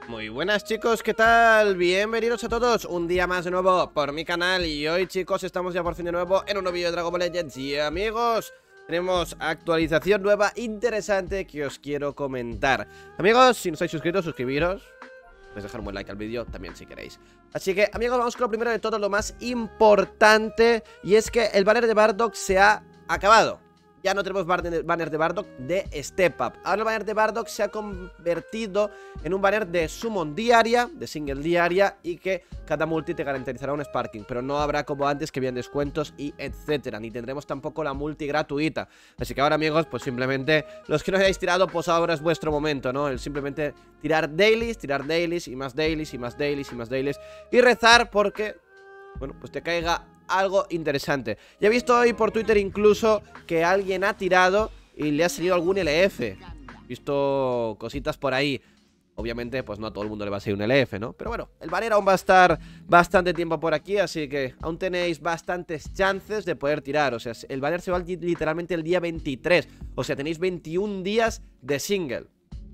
Muy buenas chicos, ¿qué tal? Bienvenidos a todos, un día más de nuevo por mi canal. Y hoy chicos estamos ya por fin de nuevo en un nuevo vídeo de Dragon Ball Legends. Y amigos, tenemos actualización nueva interesante que os quiero comentar. Amigos, si no estáis suscritos, suscribiros. Podéis dejar un buen like al vídeo también si queréis. Así que amigos, vamos con lo primero de todo, lo más importante. Y es que el banner de Bardock se ha acabado. Ya no tenemos banner de Bardock de Step Up. Ahora el banner de Bardock se ha convertido en un banner de Summon diaria, de Single diaria, y que cada multi te garantizará un Sparking. Pero no habrá como antes que habían descuentos y etcétera. Ni tendremos tampoco la multi gratuita. Así que ahora amigos, pues simplemente los que no hayáis tirado, pues ahora es vuestro momento, ¿no? El simplemente tirar dailies y más dailies y más dailies y más dailies. Y rezar porque, bueno, pues te caiga algo interesante. Ya he visto hoy por Twitter incluso que alguien ha tirado y le ha salido algún LF. He visto cositas por ahí. Obviamente, pues no a todo el mundo le va a salir un LF, ¿no? Pero bueno, el banner aún va a estar bastante tiempo por aquí, así que aún tenéis bastantes chances de poder tirar. O sea, el banner se va literalmente el día 23. O sea, tenéis 21 días de single.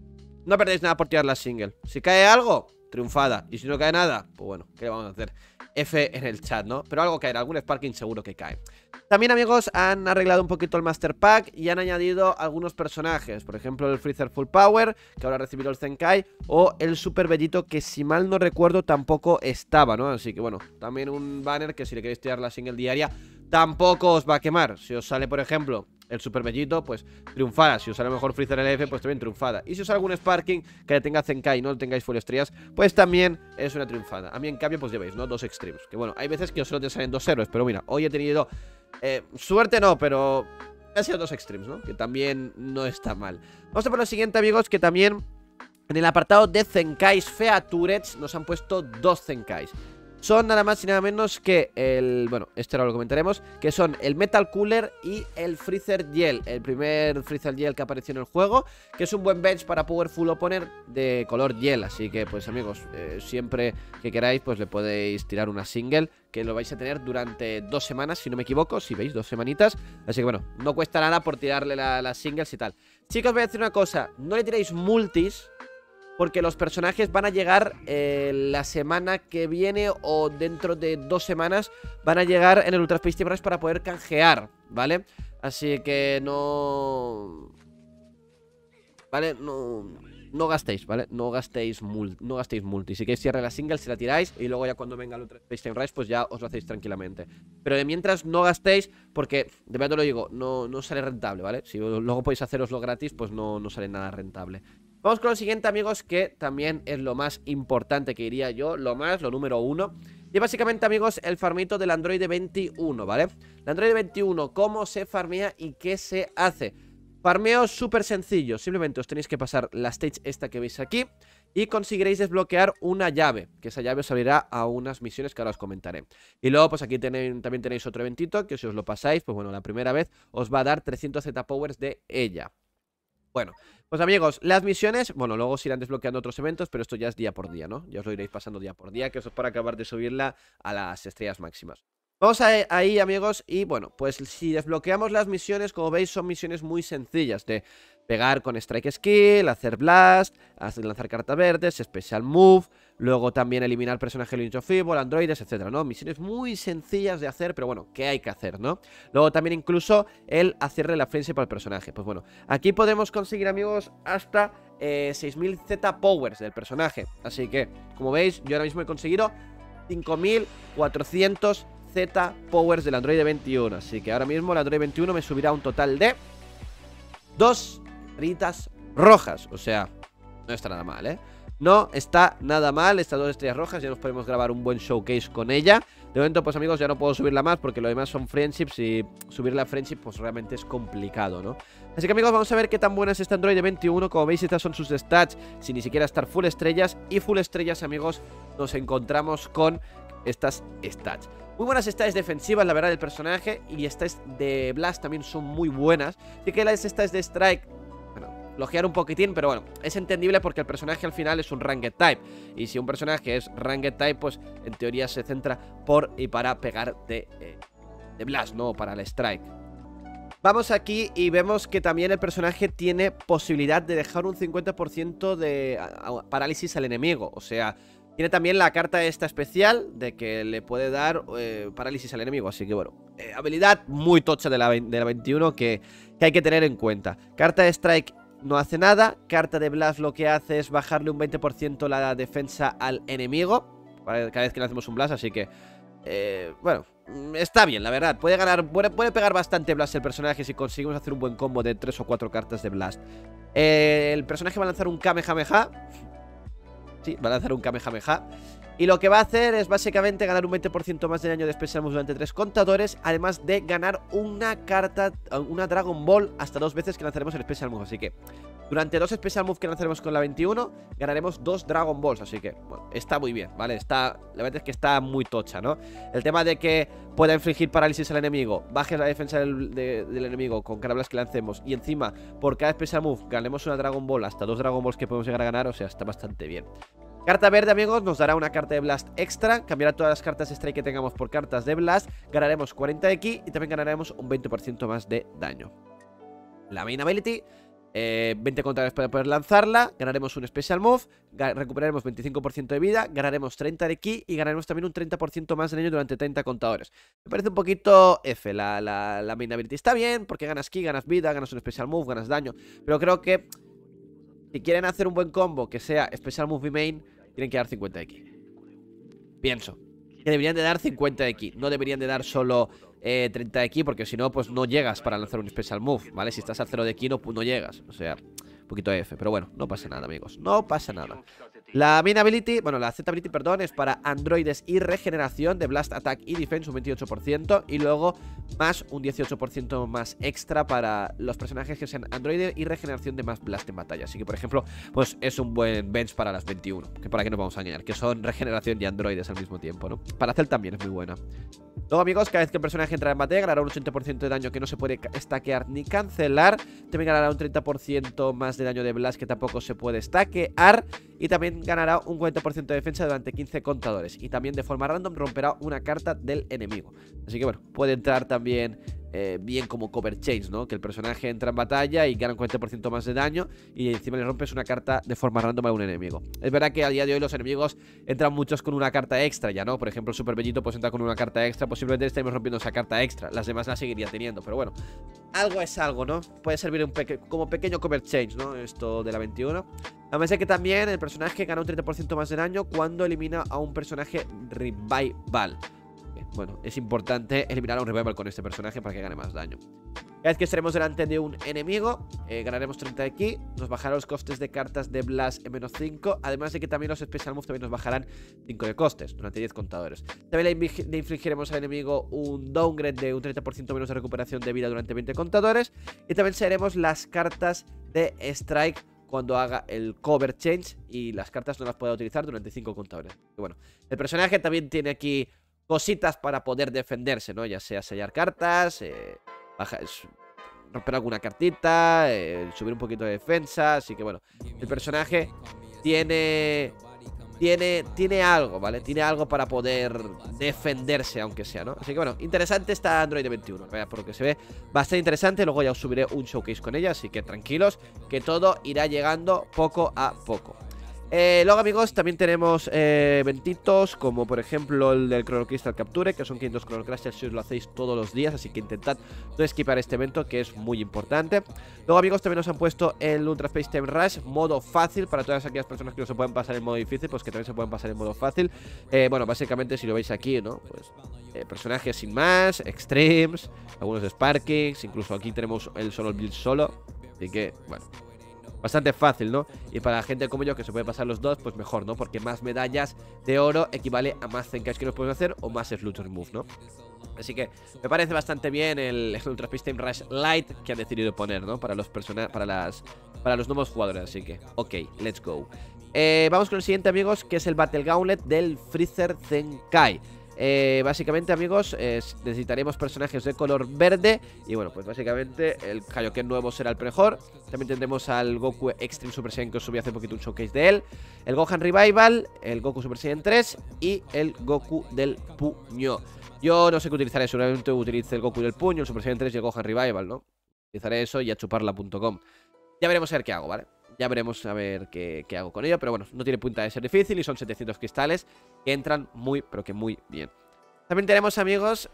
No perdéis nada por tirar la single. Si cae algo, triunfada. Y si no cae nada, pues bueno, ¿qué le vamos a hacer? F en el chat, ¿no? Pero algo caerá, algún Sparking seguro que cae. También, amigos, han arreglado un poquito el Master Pack y han añadido algunos personajes. Por ejemplo, el Freezer Full Power, que ahora ha recibido el Zenkai, o el Super Bellito, que si mal no recuerdo tampoco estaba, ¿no? Así que bueno, también un banner que si le queréis tirar la single diaria, tampoco os va a quemar. Si os sale, por ejemplo, el Super Bellito, pues triunfada. Si os sale mejor Freezer LF, pues también triunfada. Y si os sale algún Sparking que le tenga Zenkai y no lo tengáis full estrellas, pues también es una triunfada. A mí, en cambio, pues ya veis, ¿no? Dos extremes. Que bueno, hay veces que solo te salen dos héroes, pero mira, hoy he tenido suerte no, pero ha sido dos extremes, ¿no? Que también no está mal. Vamos a por lo siguiente, amigos, que también en el apartado de Zenkais Featurets nos han puesto dos Zenkais. Son nada más y nada menos que el... Bueno, este ahora lo comentaremos. Que son el Metal Cooler y el Freezer Gel. El primer Freezer Gel que apareció en el juego. Que es un buen bench para Powerful Opponent de color Gel. Así que pues amigos, siempre que queráis pues le podéis tirar una single. Que lo vais a tener durante 2 semanas, si no me equivoco. Si veis, 2 semanitas. Así que bueno, no cuesta nada por tirarle las singles y tal. Chicos, voy a decir una cosa. No le tiréis multis, porque los personajes van a llegar la semana que viene o dentro de 2 semanas. Van a llegar en el Ultra Space Team Rush para poder canjear, ¿vale? Así que no... ¿Vale? No gastéis, ¿vale? No gastéis multi. Si queréis tirar la single, se la tiráis y luego ya cuando venga el Ultra Space Time Rush, pues ya os lo hacéis tranquilamente. Pero de mientras no gastéis, porque de verdad te lo digo, no sale rentable, ¿vale? Si luego podéis haceroslo gratis, pues no sale nada rentable. Vamos con lo siguiente, amigos, que también es lo más importante que diría yo, lo número 1. Y básicamente, amigos, el farmito del Android 21, ¿vale? El Android 21, ¿cómo se farmea y qué se hace? Farmeo súper sencillo, simplemente os tenéis que pasar la stage esta que veis aquí y conseguiréis desbloquear una llave, que esa llave os abrirá a unas misiones que ahora os comentaré. Y luego pues aquí también tenéis otro eventito que si os lo pasáis, pues bueno, la primera vez os va a dar 300 Z-Powers de ella. Bueno, pues amigos, las misiones, bueno, luego se irán desbloqueando otros eventos, pero esto ya es día por día, ¿no? Ya os lo iréis pasando día por día, que eso es para acabar de subirla a las estrellas máximas. Vamos ahí, amigos, y bueno, pues si desbloqueamos las misiones, como veis, son misiones muy sencillas de pegar con Strike Skill, hacer Blast, lanzar cartas verdes, Special Move, luego también eliminar personajes Lynch of Evil, androides, etcétera, ¿no? Misiones muy sencillas de hacer, pero bueno, ¿qué hay que hacer, no? Luego también incluso el hacerle la friendship al personaje. Pues bueno, aquí podemos conseguir, amigos, hasta 6000 Z-Powers del personaje. Así que, como veis, yo ahora mismo he conseguido 5400 Z-Powers del Android 21. Así que ahora mismo el Android 21 me subirá un total de 2 estrellitas rojas. O sea, no está nada mal, ¿eh? No está nada mal estas 2 estrellas rojas. Ya nos podemos grabar un buen showcase con ella. De momento, pues amigos, ya no puedo subirla más porque lo demás son friendships y subir la friendship pues realmente es complicado, ¿no? Así que amigos, vamos a ver qué tan buena es este Android 21. Como veis, estas son sus stats sin ni siquiera estar full estrellas. Y full estrellas, amigos, nos encontramos con estas stats. Muy buenas stats defensivas, la verdad, del personaje. Y stats de Blast también son muy buenas. Así que las stats de Strike, bueno, flojear un poquitín, pero bueno, es entendible porque el personaje al final es un Ranged Type. Y si un personaje es Ranged Type, pues en teoría se centra por y para pegar de Blast, no para el Strike. Vamos aquí y vemos que también el personaje tiene posibilidad de dejar un 50% de parálisis al enemigo. O sea, tiene también la carta esta especial de que le puede dar parálisis al enemigo. Así que bueno, habilidad muy tocha de la 21 que hay que tener en cuenta. Carta de Strike no hace nada. Carta de Blast lo que hace es bajarle un 20% la defensa al enemigo cada vez que le hacemos un Blast, así que bueno, está bien, la verdad. Puede ganar, puede pegar bastante Blast el personaje si conseguimos hacer un buen combo de 3 o 4 cartas de Blast. El personaje va a lanzar un Kamehameha. Sí, va a lanzar un Kamehameha. Y lo que va a hacer es básicamente ganar un 20% más de daño de Special Moves durante 3 contadores, además de ganar una carta, una Dragon Ball, hasta 2 veces que lanzaremos el Special Move. Así que durante 2 Special Moves que lanzaremos con la 21, ganaremos 2 Dragon Balls. Así que, bueno, está muy bien, ¿vale? La verdad es que está muy tocha, ¿no? El tema de que pueda infligir parálisis al enemigo, baje la defensa del enemigo con cada Blast que lancemos, y encima, por cada Special Move, ganemos una Dragon Ball, hasta 2 Dragon Balls que podemos llegar a ganar. O sea, está bastante bien. Carta verde, amigos, nos dará una carta de Blast extra. Cambiará todas las cartas Strike que tengamos por cartas de Blast. Ganaremos 40 de Ki y también ganaremos un 20% más de daño. La Main Ability, 20 contadores para poder lanzarla. Ganaremos un Special Move, recuperaremos 25% de vida, ganaremos 30 de Ki y ganaremos también un 30% más de daño durante 30 contadores. Me parece un poquito F la Main Ability. Está bien porque ganas Ki, ganas vida, ganas un Special Move, ganas daño. Pero creo que si quieren hacer un buen combo que sea Special Move y Main, tienen que dar 50 de Ki. Pienso que deberían de dar 50 de Ki. No deberían de dar solo 30 de Ki, porque si no, pues no llegas para lanzar un Special Move, ¿vale? Si estás al 0 de Ki no llegas. O sea, un poquito F. Pero bueno, no pasa nada, amigos. No pasa nada. La Main Ability, bueno, la Z Ability, perdón, es para androides y regeneración de Blast, Attack y Defense, un 28%. Y luego más un 18% más extra para los personajes que sean androides y regeneración de más Blast en batalla. Así que, por ejemplo, pues es un buen bench para las 21, que para qué nos vamos a engañar, que son regeneración y androides al mismo tiempo, ¿no? Para hacer también es muy buena. Luego, amigos, cada vez que el personaje entra en batalla ganará un 80% de daño que no se puede stackear ni cancelar. También ganará un 30% más de daño de Blast que tampoco se puede stackear. Y también ganará un 40% de defensa durante 15 contadores. Y también de forma random romperá una carta del enemigo. Así que bueno, puede entrar también bien como cover change, ¿no? Que el personaje entra en batalla y gana un 40% más de daño y encima le rompes una carta de forma random a un enemigo. Es verdad que a día de hoy los enemigos entran muchos con una carta extra ya, ¿no? Por ejemplo, el Super Bellito pues entra con una carta extra. Posiblemente estaremos rompiendo esa carta extra. Las demás las seguiría teniendo, pero bueno, algo es algo, ¿no? Puede servir como pequeño cover change, ¿no? Esto de la 21. Además de que también el personaje gana un 30% más de daño cuando elimina a un personaje Revival. Bueno, es importante eliminar a un Revival con este personaje para que gane más daño. Cada vez que estaremos delante de un enemigo, ganaremos 30 de Ki. Nos bajarán los costes de cartas de Blast en menos 5. Además de que también los Special Moves también nos bajarán 5 de costes durante 10 contadores. También le infligiremos al enemigo un downgrade de un 30% menos de recuperación de vida durante 20 contadores. Y también seremos las cartas de Strike cuando haga el cover change y las cartas no las pueda utilizar durante 5 contadores. Y bueno, el personaje también tiene aquí cositas para poder defenderse, ¿no? Ya sea sellar cartas, romper alguna cartita, subir un poquito de defensa. Así que bueno, el personaje tiene algo, ¿vale? Tiene algo para poder defenderse, aunque sea, ¿no? Así que bueno, interesante esta Android 21, ¿verdad? Por lo que se ve bastante interesante. Luego ya os subiré un showcase con ella, así que tranquilos, que todo irá llegando poco a poco. Luego, amigos, también tenemos eventitos como por ejemplo el del Chrono Crystal Capture, que son 500 Chrono Crystals si os lo hacéis todos los días, así que intentad no esquipar este evento, que es muy importante. Luego, amigos, también nos han puesto el Ultra Space Time Rush, modo fácil, para todas aquellas personas que no se pueden pasar en modo difícil, pues que también se pueden pasar en modo fácil. Bueno, básicamente, si lo veis aquí, ¿no? Pues personajes sin más, extremes, algunos sparkings, incluso aquí tenemos el solo build solo, así que, bueno, bastante fácil, ¿no? Y para gente como yo que se puede pasar los dos, pues mejor, ¿no? Porque más medallas de oro equivale a más Zenkai que nos podemos hacer o más Slaughter Remove, ¿no? Así que me parece bastante bien el Ultra Space Time Rush Light que han decidido poner, ¿no? Para los nuevos jugadores, así que, ok, let's go. Vamos con el siguiente, amigos, que es el Battle Gauntlet del Freezer Zenkai. Básicamente, amigos, necesitaremos personajes de color verde. Y bueno, pues básicamente el Kaioken nuevo será el mejor. También tendremos al Goku Extreme Super Saiyan, que os subí hace poquito un showcase de él, el Gohan Revival, el Goku Super Saiyan 3 y el Goku del puño. Yo no sé qué utilizaré, seguramente utilice el Goku del puño, el Super Saiyan 3 y el Gohan Revival, ¿no? Utilizaré eso y a chuparla.com. Ya veremos a ver qué hago, ¿vale? Ya veremos a ver qué hago con ello. Pero bueno, no tiene pinta de ser difícil y son 700 cristales que entran muy, pero que muy bien. También tenemos, amigos,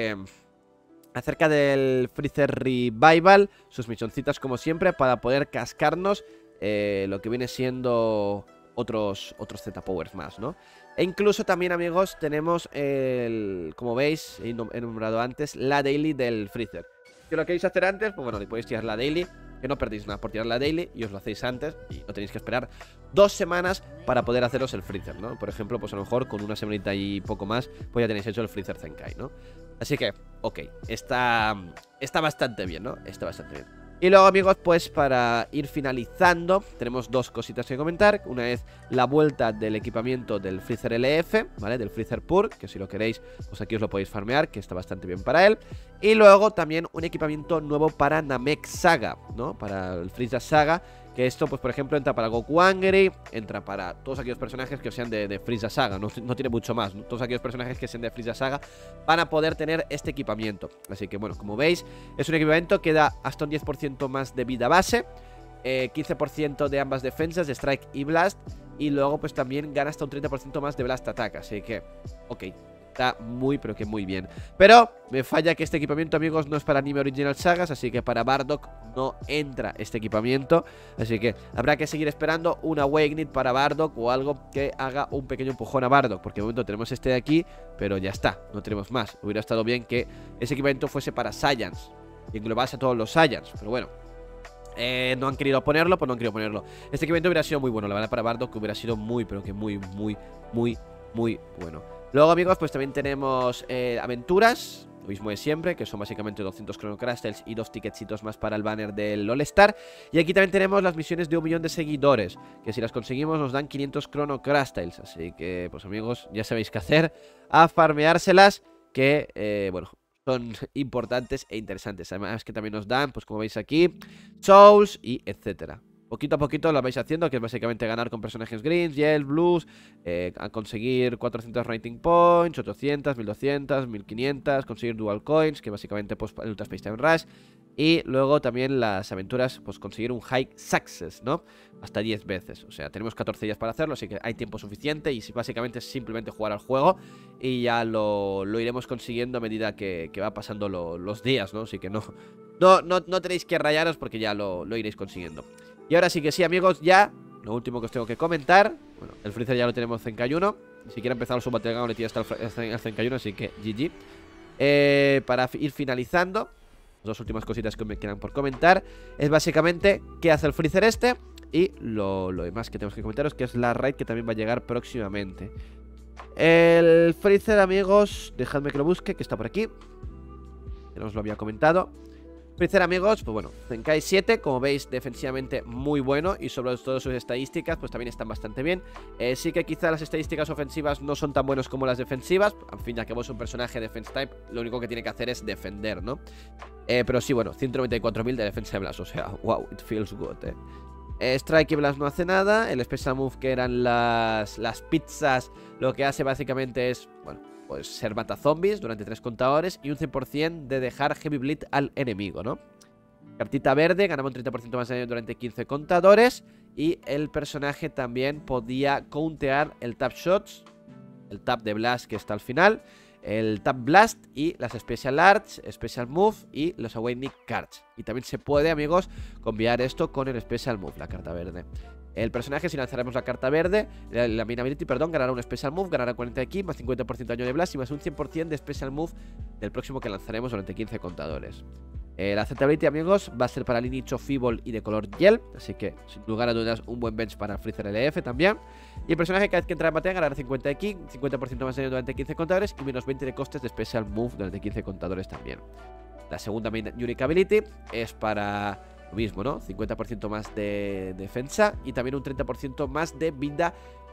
acerca del Freezer Revival, sus misioncitas como siempre para poder cascarnos lo que viene siendo otros Z-Powers más, ¿no? E incluso también, amigos, tenemos como veis, he nombrado antes, la daily del Freezer. Si lo queréis hacer antes, pues bueno, le podéis tirar la daily, que no perdéis nada por tirar la daily y os lo hacéis antes y no tenéis que esperar 2 semanas para poder haceros el Freezer, ¿no? Por ejemplo, pues a lo mejor con una semanita y poco más, pues ya tenéis hecho el Freezer Zenkai, ¿no? Así que, ok, está bastante bien, ¿no? Está bastante bien. Y luego, amigos, pues para ir finalizando, tenemos 2 cositas que comentar. Una es la vuelta del equipamiento del Freezer LF, ¿vale? Del Freezer Pur, que si lo queréis, pues aquí os lo podéis farmear, que está bastante bien para él. Y luego también un equipamiento nuevo para Namek Saga, ¿no? Para el Frieza Saga, que esto, pues por ejemplo, entra para Goku Angry, entra para todos aquellos personajes que sean de Frieza Saga, no tiene mucho más, ¿no? Todos aquellos personajes que sean de Frieza Saga van a poder tener este equipamiento. Así que bueno, como veis, es un equipamiento que da hasta un 10% más de vida base, 15% de ambas defensas, de Strike y Blast, y luego pues también gana hasta un 30% más de Blast Attack, así que, ok, está muy, pero que muy bien. Pero me falla que este equipamiento, amigos, no es para Anime Original Sagas, así que para Bardock no entra este equipamiento. Así que habrá que seguir esperando una Awakening para Bardock o algo que haga un pequeño empujón a Bardock, porque de momento tenemos este de aquí, pero ya está, no tenemos más. Hubiera estado bien que ese equipamiento fuese para Saiyans y englobase a todos los Saiyans, pero bueno. No han querido ponerlo, pues no han querido ponerlo. Este equipamiento hubiera sido muy bueno, la verdad, para Bardock, que hubiera sido muy, pero que muy bueno. Luego, amigos, pues también tenemos aventuras, lo mismo de siempre, que son básicamente 200 Chrono Crystals y 2 ticketcitos más para el banner del All Star. Y aquí también tenemos las misiones de 1 millón de seguidores, que si las conseguimos nos dan 500 Chrono Crystals. Así que, pues amigos, ya sabéis qué hacer, a farmeárselas, que, bueno, son importantes e interesantes. Además que también nos dan, pues como veis aquí, Souls y etcétera. Poquito a poquito lo vais haciendo, que es básicamente ganar con personajes greens, yellow, blues, a conseguir 400 rating points, 800, 1200, 1500, conseguir dual coins, que básicamente pues el Ultra Space Time Rush. Y luego también las aventuras, pues conseguir un high success, ¿no? Hasta 10 veces, o sea, tenemos 14 días para hacerlo, así que hay tiempo suficiente. Y básicamente es simplemente jugar al juego y ya lo iremos consiguiendo a medida que va pasando los días, ¿no? Así que no tenéis que rayaros porque ya lo iréis consiguiendo. Y ahora sí que sí, amigos, ya lo último que os tengo que comentar. Bueno, el Freezer ya lo tenemos en Zenkai 1. Ni siquiera empezado su Battle Gauntlet y ya está el Zenkai 1, así que GG. Para ir finalizando, las 2 últimas cositas que me quedan por comentar es básicamente qué hace el Freezer este. Y lo demás que tenemos que comentaros, que es la raid que también va a llegar próximamente. El Freezer, amigos, dejadme que lo busque, que está por aquí, que no os lo había comentado. Freezer, amigos, pues bueno, Zenkai 7, como veis, defensivamente muy bueno. Y sobre todo sus estadísticas, pues también están bastante bien. Sí que quizá las estadísticas ofensivas no son tan buenas como las defensivas. Al fin y al cabo es un personaje defense type, lo único que tiene que hacer es defender, ¿no? Pero sí, bueno, 194.000 de defensa de Blast, o sea, wow, it feels good, Strike y Blast no hace nada. El Special Move, que eran las pizzas, lo que hace básicamente es, bueno, pues ser mata zombies durante 3 contadores y un 100% de dejar Heavy Bleed al enemigo, ¿no? Cartita verde, ganamos un 30% más de daño durante 15 contadores. Y el personaje también podía countear el Tap Shots, el Tap de Blast que está al final, el Tap Blast y las Special Arts, Special Move y los Awakening Cards. Y también se puede, amigos, combinar esto con el Special Move, la carta verde. El personaje, si lanzaremos la carta verde, la Main Ability, perdón, ganará un Special Move, ganará 40 de ki, más 50% de daño de Blast y más un 100% de Special Move del próximo que lanzaremos durante 15 contadores. La Z-Ability, amigos, va a ser para Lineage Feeble y de color Gel, así que sin lugar a dudas un buen bench para Freezer LF también. Y el personaje, cada vez que entra en batalla, ganará 50 de ki, 50% más de daño durante 15 contadores y menos 20 de costes de Special Move durante 15 contadores también. La segunda Main Unique Ability es para lo mismo, ¿no? 50% más de defensa y también un 30% más de vida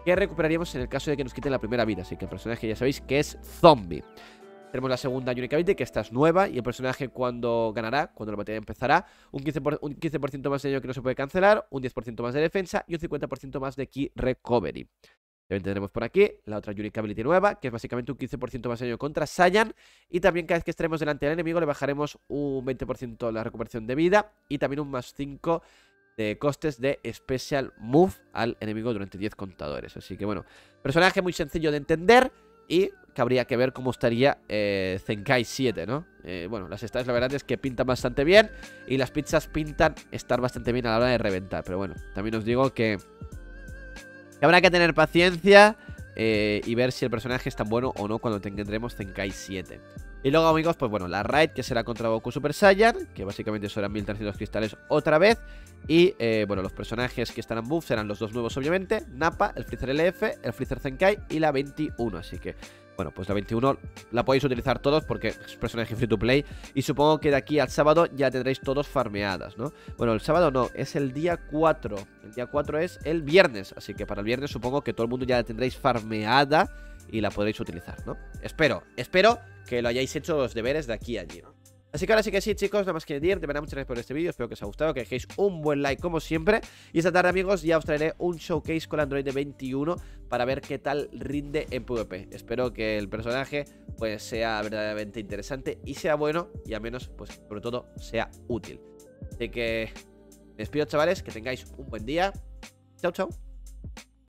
que recuperaríamos en el caso de que nos quiten la primera vida. Así que el personaje ya sabéis que es zombie. Tenemos la segunda Unique Ability, que esta es nueva. Y el personaje cuando ganará, cuando la batalla empezará, un 15% más de daño que no se puede cancelar, un 10% más de defensa y un 50% más de Key Recovery. También tendremos por aquí la otra Unique Ability nueva, que es básicamente un 15% más de daño contra Saiyan. Y también cada vez que estaremos delante del enemigo le bajaremos un 20% la recuperación de vida y también un más 5 de costes de Special Move al enemigo durante 10 contadores. Así que bueno, personaje muy sencillo de entender y que habría que ver cómo estaría Zenkai 7, ¿no? Bueno, las stats la verdad es que pintan bastante bien y las pizzas pintan estar bastante bien a la hora de reventar. Pero bueno, también os digo que habrá que tener paciencia y ver si el personaje es tan bueno o no cuando tendremos Zenkai 7. Y luego, amigos, pues bueno, la raid que será contra Goku Super Saiyan, que básicamente serán 1300 cristales otra vez. Y bueno, los personajes que estarán buff serán los dos nuevos, obviamente: Nappa, el Freezer LF, el Freezer Zenkai y la 21. Así que bueno, pues la 21 la podéis utilizar todos porque es personaje free to play. Y supongo que de aquí al sábado ya tendréis todos farmeadas, ¿no? Bueno, el sábado no, es el día 4. El día 4 es el viernes. Así que para el viernes supongo que todo el mundo ya la tendréis farmeada y la podréis utilizar, ¿no? Espero que lo hayáis hecho los deberes de aquí a allí, ¿no? Así que ahora sí que sí, chicos, nada más que decir. De verdad, muchas gracias por este vídeo. Espero que os haya gustado, que dejéis un buen like como siempre. Y esta tarde, amigos, ya os traeré un showcase con Android 21 para ver qué tal rinde en PvP. Espero que el personaje pues sea verdaderamente interesante y sea bueno, y al menos, pues sobre todo, sea útil. Así que me despido, chavales, que tengáis un buen día. Chao, chao.